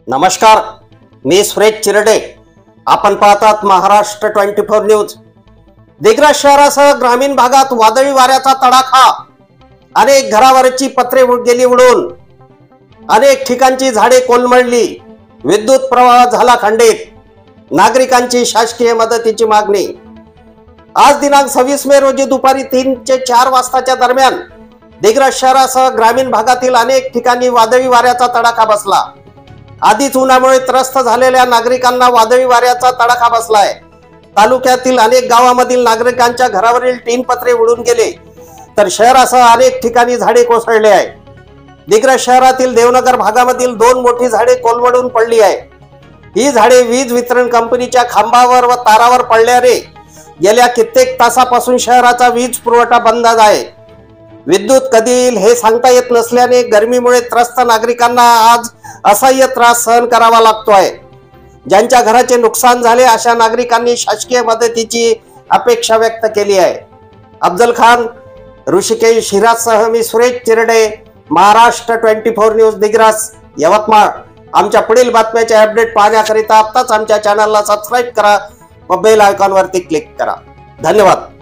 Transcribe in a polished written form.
नमस्कार, मी सुरेश चिरडे. आपण पाहतात महाराष्ट्र 24 न्यूज. दिग्रस शहरासह ग्रामीण भागात वादळी वाऱ्याचा तडाखा. अनेक घरावरची पत्रे गेली उडून. अनेक ठिकाणची झाडे कोलमडली. विद्युत प्रवाह झाला खंडित. नागरिकांची शासकीय मदतीची मागणी. आज दिनांक 26 मे रोजी दुपारी 3 ते 4 वाजताच्या दरम्यान दिग्रस शहरासह ग्रामीण भागातील अनेक ठिकाणी वादळी वाऱ्याचा तडाखा बसला. आधीच उन्हामुळे त्रस्त झालेल्या नागरिकांना वादळी वाऱ्याचा तडाखा बसलाय. तालुक्यातील अनेक गावांमधील नागरिकांच्या घरावरील टीन पत्रे उडून गेले, तर शहरासह अनेक ठिकाणी झाडे कोसळले आहे. दिग्रस शहरातील देवनगर भागामधील 2 मोठी झाडे कोलमडून पडली आहे. ही झाडे वीज वितरण कंपनीच्या खांबावर व तारावर पडल्याने गेल्या कित्येक तासापासून शहराचा वीज पुरवठा बंद आहे. विद्युत कधी येईल हे सांगता येत नसल्याने गरमीमुळे त्रस्त नागरिकांना आज असह्य त्रास सहन करावा लागतोय. ज्यांच्या घराचे नुकसान झाले अशा नागरिकांनी शासकीय मदतीची अपेक्षा व्यक्त केली आहे. अफजल खान, ऋषिकेश हिराजसह मी सुरेश चिरडे, महाराष्ट्र 24 न्यूज, दिग्रस, यवतमाळ. आमच्या पुढील बातम्याचे अपडेट पाहण्याकरिता आत्ताच आमच्या चॅनलला सबस्क्राईब करा व बेल आयकॉनवरती क्लिक करा. धन्यवाद.